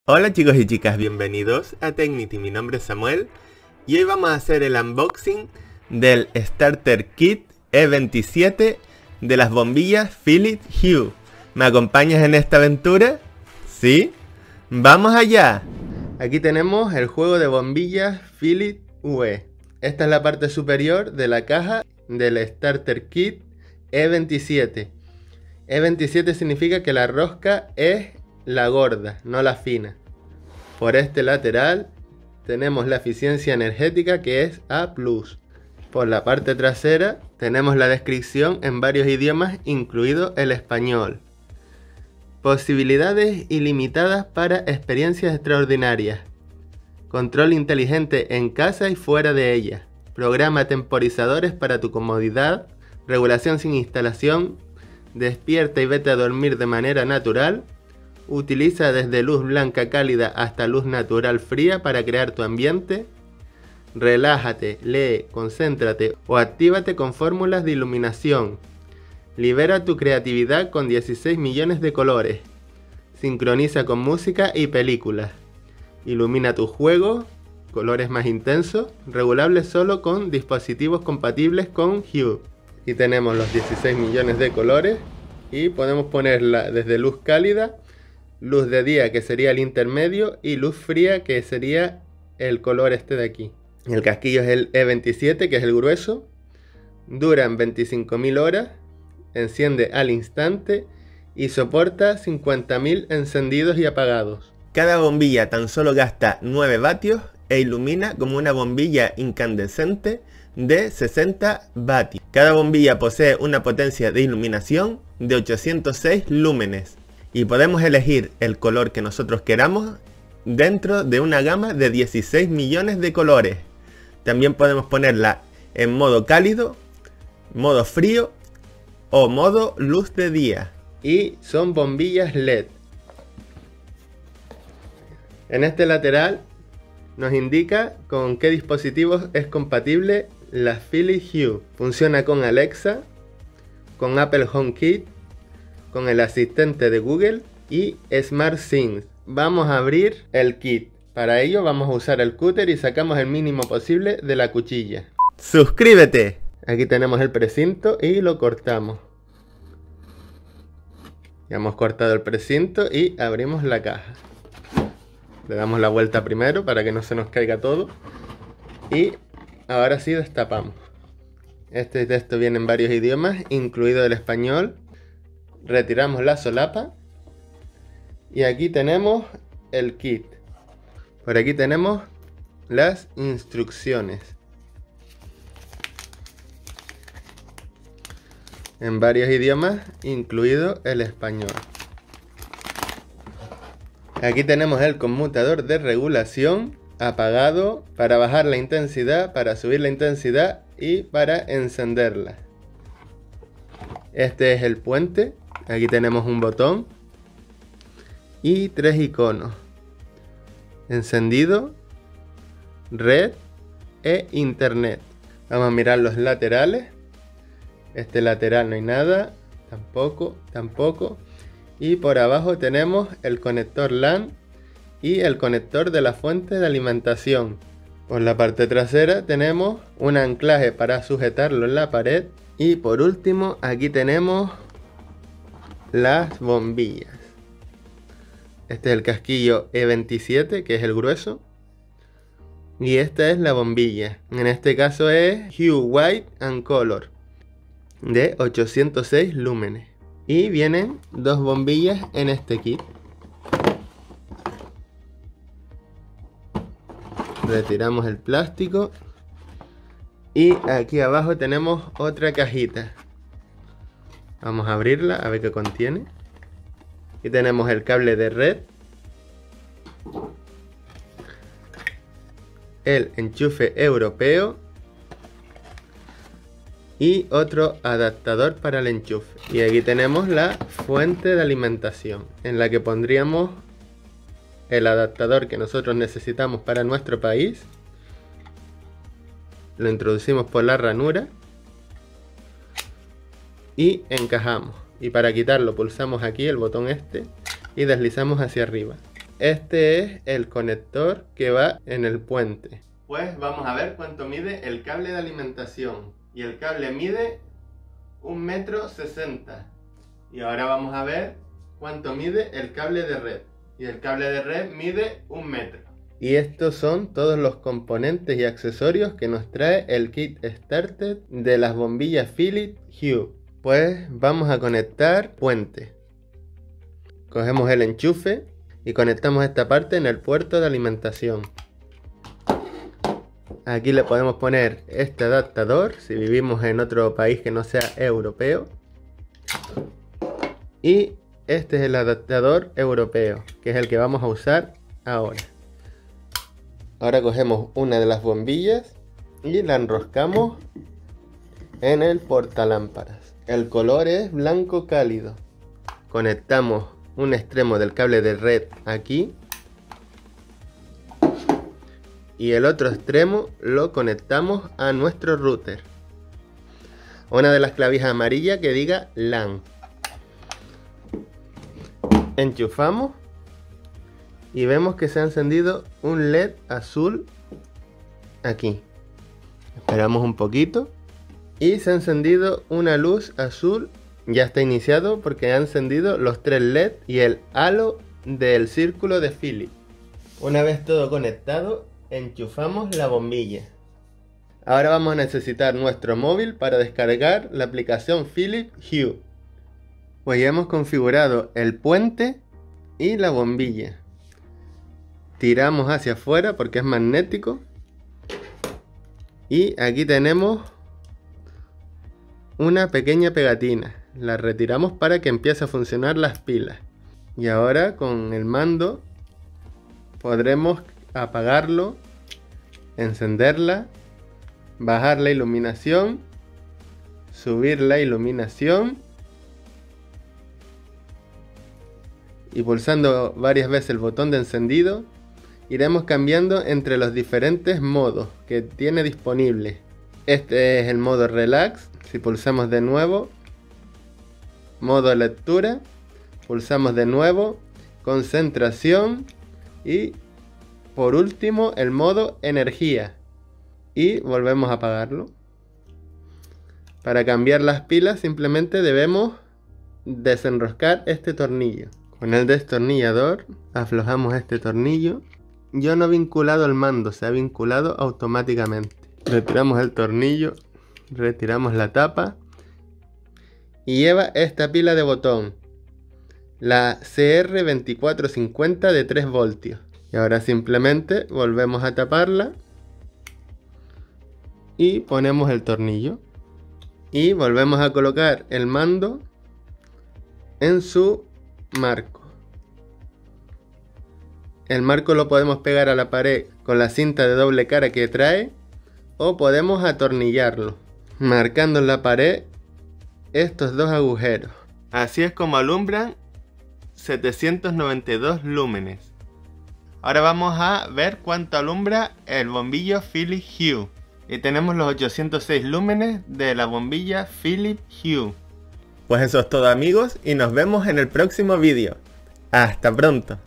Hola chicos y chicas, bienvenidos a Tecnity, mi nombre es Samuel y hoy vamos a hacer el unboxing del Starter Kit E27 de las bombillas Philips Hue. ¿Me acompañas en esta aventura? ¿Sí? ¡Vamos allá! Aquí tenemos el juego de bombillas Philips Hue. Esta es la parte superior de la caja del Starter Kit E27. E27 significa que la rosca es la gorda, no la fina. Por este lateral tenemos la eficiencia energética, que es A+. Por la parte trasera tenemos la descripción en varios idiomas, incluido el español. Posibilidades ilimitadas para experiencias extraordinarias. Control inteligente en casa y fuera de ella. Programa temporizadores para tu comodidad. Regulación sin instalación. Despierta y vete a dormir de manera natural. Utiliza desde luz blanca cálida hasta luz natural fría para crear tu ambiente. Relájate, lee, concéntrate o actívate con fórmulas de iluminación. Libera tu creatividad con 16 millones de colores. Sincroniza con música y películas. Ilumina tu juego, colores más intensos, regulables solo con dispositivos compatibles con Hue. Aquí tenemos los 16 millones de colores y podemos ponerla desde luz cálida, luz de día, que sería el intermedio, y luz fría, que sería el color este de aquí. El casquillo es el E27, que es el grueso. Duran 25.000 horas, enciende al instante y soporta 50.000 encendidos y apagados. Cada bombilla tan solo gasta 9 vatios e ilumina como una bombilla incandescente de 60 vatios. Cada bombilla posee una potencia de iluminación de 806 lúmenes. Y podemos elegir el color que nosotros queramos dentro de una gama de 16 millones de colores. También podemos ponerla en modo cálido, modo frío o modo luz de día. Y son bombillas LED. En este lateral nos indica con qué dispositivos es compatible la Philips Hue. Funciona con Alexa, con Apple HomeKit, con el asistente de Google y SmartThings. Vamos a abrir el kit. Para ello vamos a usar el cúter y sacamos el mínimo posible de la cuchilla. ¡Suscríbete! Aquí tenemos el precinto y lo cortamos. Ya hemos cortado el precinto y abrimos la caja. Le damos la vuelta primero para que no se nos caiga todo. Y ahora sí destapamos. Este texto viene en varios idiomas, incluido el español. Retiramos la solapa y aquí tenemos el kit. Por aquí tenemos las instrucciones en varios idiomas, incluido el español. Aquí tenemos el conmutador de regulación apagado para bajar la intensidad, para subir la intensidad y para encenderla. Este es el puente. Aquí tenemos un botón y 3 iconos: encendido, red e internet. Vamos a mirar los laterales. Este lateral no hay nada, tampoco. Y por abajo tenemos el conector LAN y el conector de la fuente de alimentación. Por la parte trasera tenemos un anclaje para sujetarlo en la pared. Y por último, aquí tenemos las bombillas. Este es el casquillo E27, que es el grueso. Y esta es la bombilla. En este caso es Hue White and Color, de 806 lúmenes. Y vienen 2 bombillas en este kit. Retiramos el plástico. Y aquí abajo tenemos otra cajita. Vamos a abrirla a ver qué contiene. Aquí tenemos el cable de red, el enchufe europeo y otro adaptador para el enchufe. Y aquí tenemos la fuente de alimentación, en la que pondríamos el adaptador que nosotros necesitamos para nuestro país. Lo introducimos por la ranura y encajamos. Y para quitarlo pulsamos aquí el botón este y deslizamos hacia arriba. este es el conector que va en el puente. Pues vamos a ver cuánto mide el cable de alimentación. Y el cable mide 1,60 m. Y ahora vamos a ver cuánto mide el cable de red. Y el cable de red mide 1 metro. Y estos son todos los componentes y accesorios que nos trae el kit starter de las bombillas Philips Hue. Pues vamos a conectar puente. Cogemos el enchufe y conectamos esta parte en el puerto de alimentación. Aquí le podemos poner este adaptador si vivimos en otro país que no sea europeo. Y este es el adaptador europeo, que es el que vamos a usar ahora. Ahora cogemos una de las bombillas y la enroscamos en el portalámparas. El color es blanco cálido. Conectamos un extremo del cable de red aquí. Y el otro extremo lo conectamos a nuestro router. Una de las clavijas amarillas que diga LAN. Enchufamos y vemos que se ha encendido un LED azul aquí. Esperamos un poquito y se ha encendido una luz azul. Ya está iniciado porque ha encendido los 3 LED y el halo del círculo de Philips. Una vez todo conectado, enchufamos la bombilla. Ahora vamos a necesitar nuestro móvil para descargar la aplicación Philips Hue. Pues ya hemos configurado el puente y la bombilla. Tiramos hacia afuera porque es magnético. Y aquí tenemos una pequeña pegatina. La retiramos para que empiece a funcionar las pilas. Y ahora con el mando podremos apagarlo, encenderla, bajar la iluminación, subir la iluminación y pulsando varias veces el botón de encendido iremos cambiando entre los diferentes modos que tiene disponible. Este es el modo relax. Si pulsamos de nuevo, modo lectura, pulsamos de nuevo, concentración y por último el modo energía y volvemos a apagarlo. Para cambiar las pilas simplemente debemos desenroscar este tornillo. Con el destornillador aflojamos este tornillo. Yo no he vinculado el mando, se ha vinculado automáticamente. Retiramos el tornillo, retiramos la tapa y lleva esta pila de botón, la CR2450 de 3 voltios. Y ahora simplemente volvemos a taparla y ponemos el tornillo. Y volvemos a colocar el mando en su marco. El marco lo podemos pegar a la pared con la cinta de doble cara que trae o podemos atornillarlo, marcando en la pared estos dos agujeros. Así es como alumbran 792 lúmenes. Ahora vamos a ver cuánto alumbra el bombillo Philips Hue. Y tenemos los 806 lúmenes de la bombilla Philips Hue. Pues eso es todo, amigos, y nos vemos en el próximo vídeo. ¡Hasta pronto!